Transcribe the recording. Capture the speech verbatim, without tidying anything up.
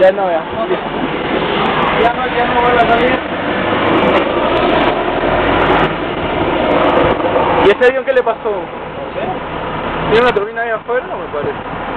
Ya no, ya. Ya no, ya no vuelve a salir. ¿Y ese avión qué le pasó? No sé. ¿Tiene una turbina ahí afuera o me parece?